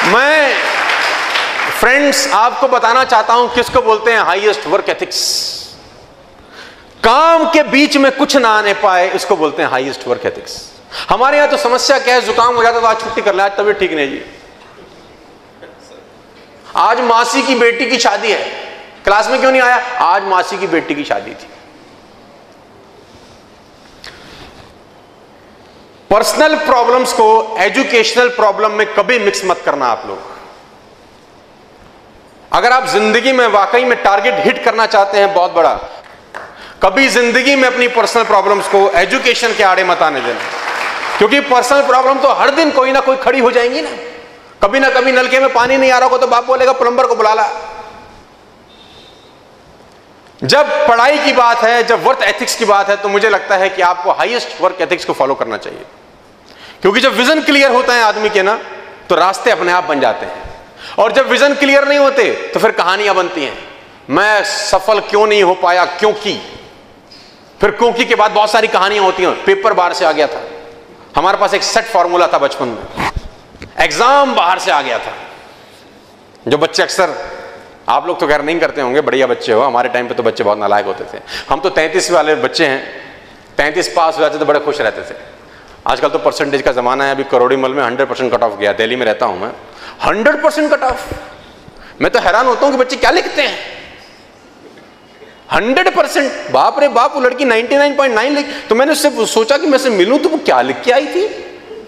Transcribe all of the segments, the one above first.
मैं फ्रेंड्स आपको बताना चाहता हूं किसको बोलते हैं हाईएस्ट वर्क एथिक्स। काम के बीच में कुछ ना आने पाए, इसको बोलते हैं हाईएस्ट वर्क एथिक्स। हमारे यहां तो समस्या क्या है, जुकाम हो जाता तो आज छुट्टी कर ले, आज तबीयत ठीक नहीं जी, आज मासी की बेटी की शादी है, क्लास में क्यों नहीं आया, आज मासी की बेटी की शादी थी। पर्सनल प्रॉब्लम्स को एजुकेशनल प्रॉब्लम में कभी मिक्स मत करना आप लोग। अगर आप जिंदगी में वाकई में टारगेट हिट करना चाहते हैं बहुत बड़ा, कभी जिंदगी में अपनी पर्सनल प्रॉब्लम्स को एजुकेशन के आड़े मत आने देना, क्योंकि पर्सनल प्रॉब्लम तो हर दिन कोई ना कोई खड़ी हो जाएंगी ना। कभी ना कभी नलके में पानी नहीं आ रहा हो तो बाप बोलेगा प्लम्बर को बुला ला। जब पढ़ाई की बात है, जब वर्क एथिक्स की बात है, तो मुझे लगता है कि आपको हाईएस्ट वर्क एथिक्स को फॉलो करना चाहिए, क्योंकि जब विजन क्लियर होता है आदमी के ना, तो रास्ते अपने आप बन जाते हैं। और जब विजन क्लियर नहीं होते तो फिर कहानियां बनती हैं, मैं सफल क्यों नहीं हो पाया, क्योंकि, फिर क्योंकि के बाद बहुत सारी कहानियां होती हैं। पेपर बाहर से आ गया था, हमारे पास एक सेट फॉर्मूला था बचपन में, एग्जाम बाहर से आ गया था। जो बच्चे अक्सर, आप लोग तो खैर नहीं करते होंगे, बढ़िया बच्चे हो, हमारे टाइम पे तो बच्चे बहुत नालायक होते थे। हम तो 33 वाले बच्चे हैं, 33 पास हो जाते तो बड़े खुश रहते थे। आजकल तो परसेंटेज का जमाना है। अभी करोड़ीमल में 100% कट ऑफ गया, दिल्ली में रहता हूं मैं, 100% कट ऑफ। मैं तो हैरान होता हूं कि बच्चे क्या लिखते हैं, 100%, बाप रे बाप। वो लड़की 99.9 लिख, तो मैंने उससे सोचा कि मैं उससे मिलूं तो वो क्या लिख के आई थी।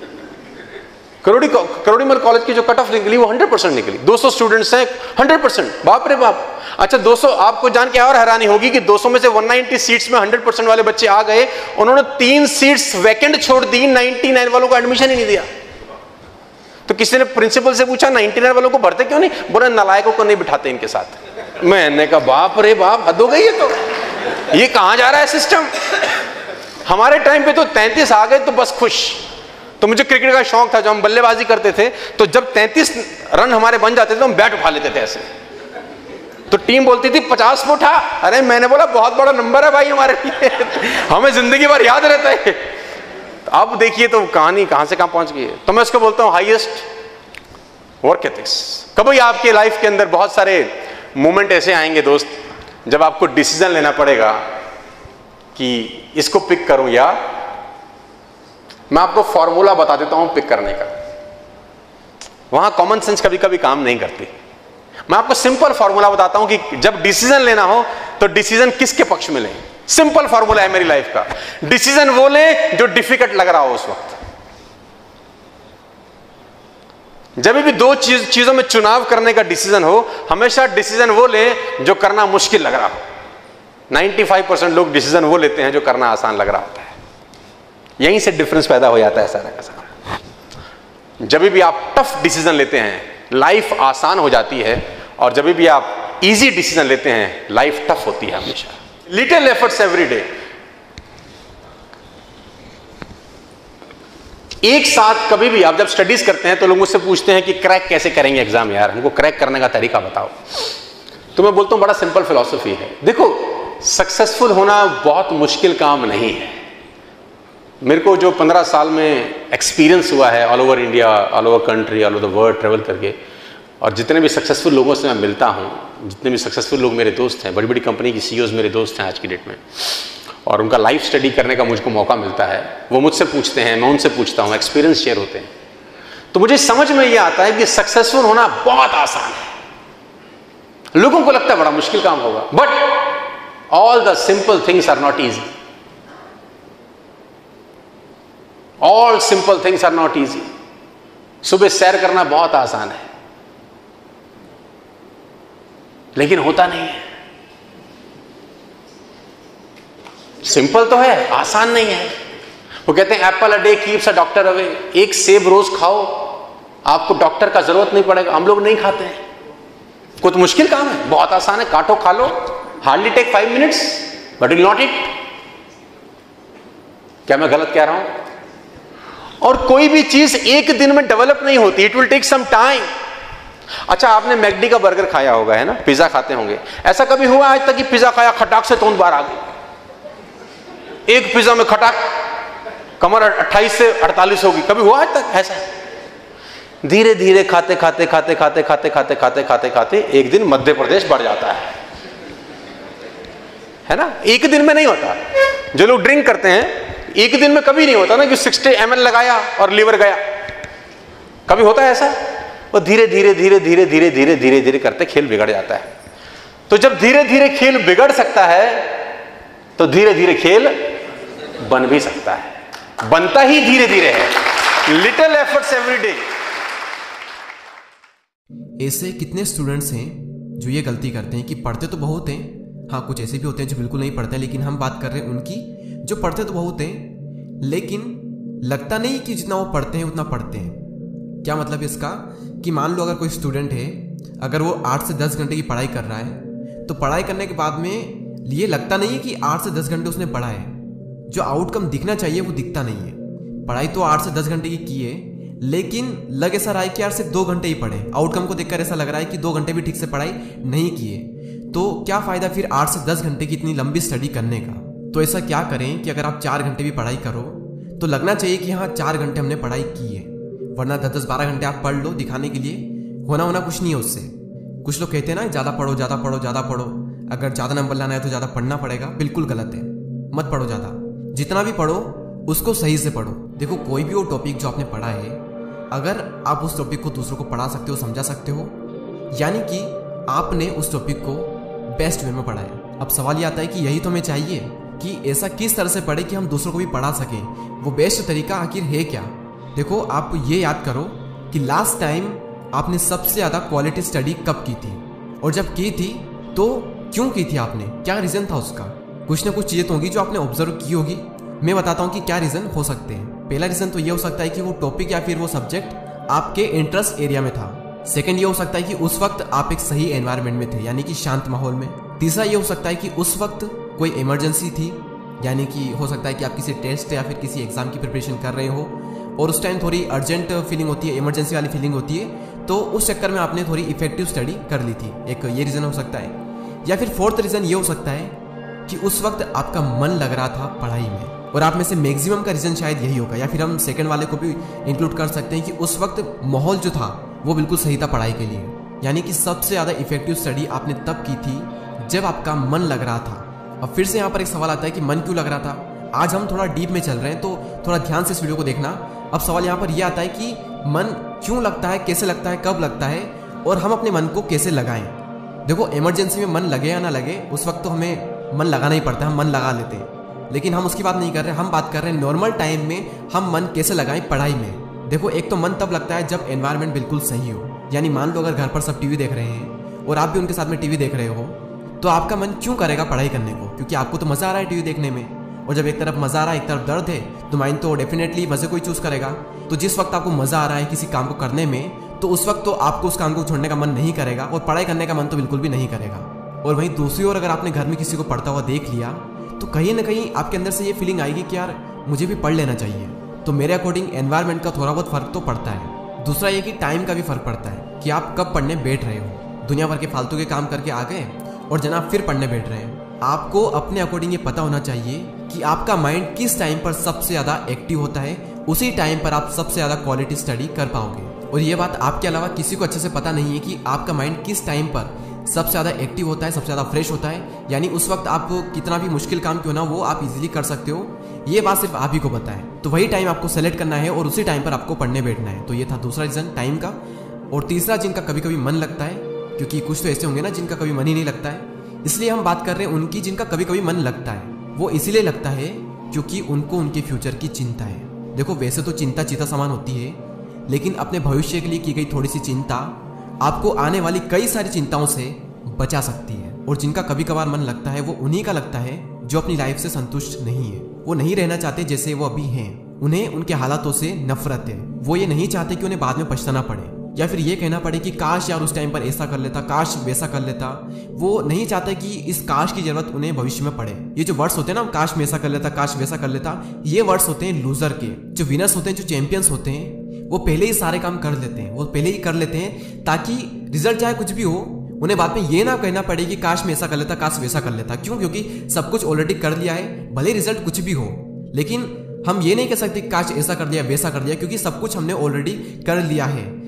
करोड़ीमल कॉलेज की जो कट ऑफ निकली वो 100% निकली। 200 स्टूडेंट्स हैं, 100%, बाप रे बाप। अच्छा 200, आपको जान के और हैरानी होगी कि 200 में से 190 सीट्स में 100% वाले बच्चे आ गए, उन्होंने 3 सीट्स वैकेंट छोड़ दी, 99 वालों को एडमिशन ही नहीं दिया। तो किसी ने प्रिंसिपल से पूछा 99 वालों को भरते क्यों नहीं, बोला नालायकों को नहीं बिठाते इनके साथ। मैंने कहा बाप रे बाप, हद हो गई है। तो ये कहां जा रहा है सिस्टम। हमारे टाइम पे तो 33 आ गए तो बस खुश। तो मुझे क्रिकेट का शौक था, जब हम बल्लेबाजी करते थे तो जब 33 रन हमारे बन जाते थे तो हम बैट उठा लेते थे ऐसे। तो टीम बोलती थी 50 पे उठा, अरे मैंने बोला बहुत बड़ा नंबर है भाई हमारे लिए, हमें जिंदगी भर याद रहता है। अब देखिए तो कहानी कहां से कहां पहुंच गई है। तो मैं उसको बोलता हूं हाईएस्ट वर्क एथिक्स। कभी आपके लाइफ के अंदर बहुत सारे मोमेंट ऐसे आएंगे दोस्त, जब आपको डिसीजन लेना पड़ेगा कि इसको पिक करूं, या मैं आपको फॉर्मूला बता देता हूं पिक करने का। वहां कॉमन सेंस कभी कभी काम नहीं करती। मैं आपको सिंपल फॉर्मूला बताता हूं कि जब डिसीजन लेना हो तो डिसीजन किसके पक्ष में लें। सिंपल फॉर्मूला है मेरी लाइफ का, डिसीजन वो लें जो डिफिकल्ट लग रहा हो उस वक्त। जब भी दो चीजों में चुनाव करने का डिसीजन हो, हमेशा डिसीजन वो लें जो करना मुश्किल लग रहा हो। 95% लोग डिसीजन वो लेते हैं जो करना आसान लग रहा होता है। यहीं से डिफरेंस पैदा हो जाता है सारा का सारा। जब भी आप टफ डिसीजन लेते हैं लाइफ आसान हो जाती है, और जब भी आप इजी डिसीजन लेते हैं लाइफ टफ होती है हमेशा। Little efforts every day. एक साथ कभी भी आप जब स्टडीज करते हैं तो लोग मुझसे पूछते हैं कि क्रैक कैसे करेंगे एग्जाम, यार हमको क्रैक करने का तरीका बताओ। तो मैं बोलता हूं बड़ा सिंपल फिलॉसफी है। देखो सक्सेसफुल होना बहुत मुश्किल काम नहीं है। मेरे को जो 15 साल में एक्सपीरियंस हुआ है all over India, all over country, all over the world travel करके, और जितने भी सक्सेसफुल लोगों से मैं मिलता हूँ, जितने भी सक्सेसफुल लोग मेरे दोस्त हैं, बड़ी बड़ी कंपनी की सीईओज मेरे दोस्त हैं आज की डेट में, और उनका लाइफ स्टडी करने का मुझको मौका मिलता है। वो मुझसे पूछते हैं, मैं उनसे पूछता हूँ, एक्सपीरियंस शेयर होते हैं। तो मुझे समझ में ये आता है कि सक्सेसफुल होना बहुत आसान है। लोगों को लगता है बड़ा मुश्किल काम होगा, but all the simple things are not easy. All simple things are not easy. सुबह सैर करना बहुत आसान है, लेकिन होता नहीं है। सिंपल तो है, आसान नहीं है। वो कहते हैं apple a day keeps a doctor away. एक सेब रोज खाओ, आपको डॉक्टर का जरूरत नहीं पड़ेगा। हम लोग नहीं खाते हैं। कुछ मुश्किल काम है, बहुत आसान है, काटो खा लो, hardly take 5 minutes, but will not eat. क्या मैं गलत कह रहा हूं? और कोई भी चीज एक दिन में डेवलप नहीं होती, it will take some time. अच्छा आपने मैकडी का बर्गर खाया होगा, है ना, पिज्जा खाते होंगे। ऐसा कभी हुआ आज तक कि पिज्जा खाया खटाक से तोंद बाहर आ गई? एक पिज्जा में खटाक कमर 28 से 48 होगी, कभी हुआ आज तक ऐसा? धीरे धीरे खाते खाते खाते खाते खाते खाते खाते खाते खाते एक दिन मध्य प्रदेश बढ़ जाता है ना। एक दिन में नहीं होता। जो लोग ड्रिंक करते हैं एक दिन में कभी नहीं होता ना कि 60 ml लगाया और लीवर गया, कभी होता है ऐसा? वो धीरे धीरे धीरे धीरे धीरे धीरे धीरे धीरे करते खेल बिगड़ जाता है। तो जब धीरे धीरे खेल बिगड़ सकता है तो धीरे धीरे खेल बन भी सकता है। बनता ही धीरे धीरे है, लिटिल एफर्ट्स एवरी डे। ऐसे कितने स्टूडेंट्स हैं जो ये गलती करते हैं कि पढ़ते तो बहुत हैं, हाँ कुछ ऐसे भी होते हैं जो बिल्कुल नहीं पढ़ते, लेकिन हम बात कर रहे हैं उनकी जो पढ़ते तो बहुत हैं लेकिन लगता नहीं कि जितना वो पढ़ते हैं उतना पढ़ते हैं। क्या मतलब इसका कि मान लो अगर कोई स्टूडेंट है, अगर वो 8 से 10 घंटे की पढ़ाई कर रहा है तो पढ़ाई करने के बाद में ये लगता नहीं है कि 8 से 10 घंटे उसने पढ़ा है। जो आउटकम दिखना चाहिए वो दिखता नहीं है। पढ़ाई तो 8 से 10 घंटे की है लेकिन लग ऐसा रहा है कि यार सिर्फ 2 घंटे ही पढ़े। आउटकम को देखकर ऐसा लग रहा है कि 2 घंटे भी ठीक से पढ़ाई नहीं किए। तो क्या फ़ायदा फिर 8 से 10 घंटे की इतनी लंबी स्टडी करने का। तो ऐसा क्या करें कि अगर आप 4 घंटे भी पढ़ाई करो तो लगना चाहिए कि हाँ 4 घंटे हमने पढ़ाई की है, वरना 10-12 घंटे आप पढ़ लो दिखाने के लिए, होना कुछ नहीं है उससे। कुछ लोग कहते हैं ना ज़्यादा पढ़ो ज़्यादा पढ़ो ज़्यादा पढ़ो, अगर ज़्यादा नंबर लाना है तो ज़्यादा पढ़ना पड़ेगा। बिल्कुल गलत है, मत पढ़ो ज़्यादा। जितना भी पढ़ो उसको सही से पढ़ो। देखो कोई भी वो टॉपिक जो आपने पढ़ा है, अगर आप उस टॉपिक को दूसरों को पढ़ा सकते हो, समझा सकते हो, यानी कि आपने उस टॉपिक को बेस्ट वे में पढ़ा है। अब सवाल ये आता है कि यही तो हमें चाहिए कि ऐसा किस तरह से पढ़े कि हम दूसरों को भी पढ़ा सकें। वो बेस्ट तरीका आखिर है क्या? देखो आप ये याद करो कि लास्ट टाइम आपने सबसे ज़्यादा क्वालिटी स्टडी कब की थी, और जब की थी तो क्यों की थी आपने, क्या रीज़न था उसका? कुछ ना कुछ चीज़ें तो होंगी जो आपने ऑब्जर्व की होगी। मैं बताता हूँ कि क्या रीज़न हो सकते हैं। पहला रीज़न तो ये हो सकता है कि वो टॉपिक या फिर वो सब्जेक्ट आपके इंटरेस्ट एरिया में था। सेकंड ये हो सकता है कि उस वक्त आप एक सही एनवायरनमेंट में थे, यानी कि शांत माहौल में। तीसरा ये हो सकता है कि उस वक्त कोई इमरजेंसी थी, यानी कि हो सकता है कि आप किसी टेस्ट या फिर किसी एग्जाम की प्रिपरेशन कर रहे हो और उस टाइम थोड़ी अर्जेंट फीलिंग होती है, इमरजेंसी वाली फीलिंग होती है, तो उस चक्कर में आपने थोड़ी इफेक्टिव स्टडी कर ली थी। एक ये रीज़न हो सकता है। या फिर फोर्थ रीज़न ये हो सकता है कि उस वक्त आपका मन लग रहा था पढ़ाई में, और आप में से मैक्सिमम का रीज़न शायद यही होगा। या फिर हम सेकंड वाले को भी इंक्लूड कर सकते हैं कि उस वक्त माहौल जो था वो बिल्कुल सही था पढ़ाई के लिए, यानी कि सबसे ज़्यादा इफेक्टिव स्टडी आपने तब की थी जब आपका मन लग रहा था। अब फिर से यहाँ पर एक सवाल आता है कि मन क्यों लग रहा था। आज हम थोड़ा डीप में चल रहे हैं तो थोड़ा ध्यान से इस वीडियो को देखना। अब सवाल यहाँ पर यह आता है कि मन क्यों लगता है, कैसे लगता है, कब लगता है, और हम अपने मन को कैसे लगाएं। देखो इमरजेंसी में मन लगे या ना लगे, उस वक्त तो हमें मन लगाना ही पड़ता है, हम मन लगा लेते हैं, लेकिन हम उसकी बात नहीं कर रहे। हम बात कर रहे हैं नॉर्मल टाइम में हम मन कैसे लगाएं पढ़ाई में। देखो एक तो मन तब लगता है जब एनवायरनमेंट बिल्कुल सही हो, यानी मान लो अगर घर पर सब टीवी देख रहे हैं और आप भी उनके साथ में टीवी देख रहे हो, तो आपका मन क्यों करेगा पढ़ाई करने को? क्योंकि आपको तो मज़ा आ रहा है टीवी देखने में, और जब एक तरफ मज़ा आ रहा है एक तरफ दर्द है तो माइंड तो डेफिनेटली मज़े को ही चूज़ करेगा। तो जिस वक्त आपको मज़ा आ रहा है किसी काम को करने में, तो उस वक्त तो आपको उस काम को छोड़ने का मन नहीं करेगा और पढ़ाई करने का मन तो बिल्कुल भी नहीं करेगा। और वहीं दूसरी ओर अगर आपने घर में किसी को पढ़ता हुआ देख लिया तो कहीं ना कहीं आपके अंदर से ये फीलिंग आएगी कि यार मुझे भी पढ़ लेना चाहिए। तो मेरे अकॉर्डिंग एनवायरनमेंट का थोड़ा बहुत फर्क तो पड़ता है। दूसरा ये कि टाइम का भी फर्क पड़ता है कि आप कब पढ़ने बैठ रहे हो। दुनिया भर के फालतू के काम करके आ गए और जनाब फिर पढ़ने बैठ रहे हैं। आपको अपने अकॉर्डिंग ये पता होना चाहिए कि आपका माइंड किस टाइम पर सबसे ज़्यादा एक्टिव होता है, उसी टाइम पर आप सबसे ज़्यादा क्वालिटी स्टडी कर पाओगे। और ये बात आपके अलावा किसी को अच्छे से पता नहीं है कि आपका माइंड किस टाइम पर सबसे ज़्यादा एक्टिव होता है, सबसे ज़्यादा फ्रेश होता है, यानी उस वक्त आप कितना भी मुश्किल काम क्यों ना वो आप इजीली कर सकते हो। ये बात सिर्फ आप ही को पता है। तो वही टाइम आपको सेलेक्ट करना है और उसी टाइम पर आपको पढ़ने बैठना है। तो ये था दूसरा रीज़न टाइम का। और तीसरा जिनका कभी कभी मन लगता है, क्योंकि कुछ तो ऐसे होंगे ना जिनका कभी मन ही नहीं लगता है, इसलिए हम बात कर रहे हैं उनकी जिनका कभी कभी मन लगता है। वो इसीलिए लगता है क्योंकि उनको उनके फ्यूचर की चिंता है। देखो वैसे तो चिंता चिता समान होती है, लेकिन अपने भविष्य के लिए की गई थोड़ी सी चिंता आपको आने वाली कई सारी चिंताओं से बचा सकती है। और जिनका कभी कभार मन लगता है वो उन्हीं का लगता है जो अपनी लाइफ से संतुष्ट नहीं है। वो नहीं रहना चाहते जैसे वो अभी हैं, उन्हें उनके हालातों से नफरत है। वो ये नहीं चाहते कि उन्हें बाद में पछताना पड़े या फिर ये कहना पड़े कि काश यार उस टाइम पर ऐसा कर लेता, काश वैसा कर लेता। वो नहीं चाहते कि इस काश की जरूरत उन्हें भविष्य में पड़े। ये जो वर्ड्स होते हैं ना, काश में ऐसा कर लेता, काश वैसा कर लेता, ये वर्ड्स होते हैं लूजर के। जो विनर्स होते हैं, जो चैंपियंस होते हैं, वो पहले ही सारे काम कर लेते हैं, वो पहले ही कर लेते हैं ताकि रिजल्ट चाहे कुछ भी हो उन्हें बाद में ये ना कहना पड़े कि काश मैं ऐसा कर लेता, काश वैसा कर लेता। क्यों? क्योंकि सब कुछ ऑलरेडी कर लिया है, भले रिजल्ट कुछ भी हो, लेकिन हम ये नहीं कह सकते काश ऐसा कर दिया वैसा कर दिया, क्योंकि सब कुछ हमने ऑलरेडी कर लिया है।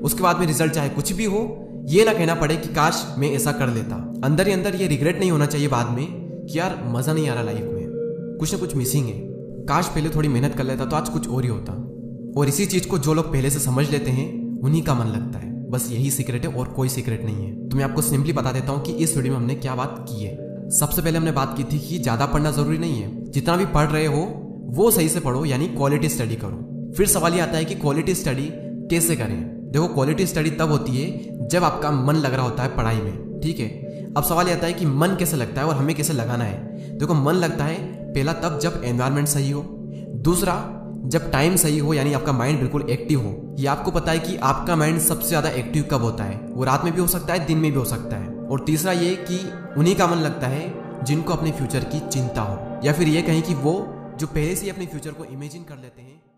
उसके बाद में रिजल्ट चाहे कुछ भी हो, ये ना कहना पड़े कि काश मैं ऐसा कर लेता। अंदर ही अंदर ये रिग्रेट नहीं होना चाहिए बाद में कि यार मजा नहीं आ रहा लाइफ में, कुछ ना कुछ मिसिंग है, काश पहले थोड़ी मेहनत कर लेता तो आज कुछ और ही होता। और इसी चीज को जो लोग पहले से समझ लेते हैं उन्हीं का मन लगता है। बस यही सीक्रेट है और कोई सीक्रेट नहीं है। तो मैं आपको सिंपली बता देता हूँ कि इस वीडियो में हमने क्या बात की है। सबसे पहले हमने बात की थी कि ज्यादा पढ़ना जरूरी नहीं है, जितना भी पढ़ रहे हो वो सही से पढ़ो, यानी क्वालिटी स्टडी करो। फिर सवाल ये आता है कि क्वालिटी स्टडी कैसे करें। देखो क्वालिटी स्टडी तब होती है जब आपका मन लग रहा होता है पढ़ाई में, ठीक है। अब सवाल ये आता है कि मन कैसे लगता है और हमें कैसे लगाना है। देखो मन लगता है पहला तब जब एनवायरनमेंट सही हो, दूसरा जब टाइम सही हो, यानी आपका माइंड बिल्कुल एक्टिव हो। ये आपको पता है कि आपका माइंड सबसे ज्यादा एक्टिव कब होता है, वो रात में भी हो सकता है, दिन में भी हो सकता है। और तीसरा ये कि उन्हीं का मन लगता है जिनको अपने फ्यूचर की चिंता हो, या फिर ये कहें कि वो जो पहले से ही अपने फ्यूचर को इमेजिन कर लेते हैं।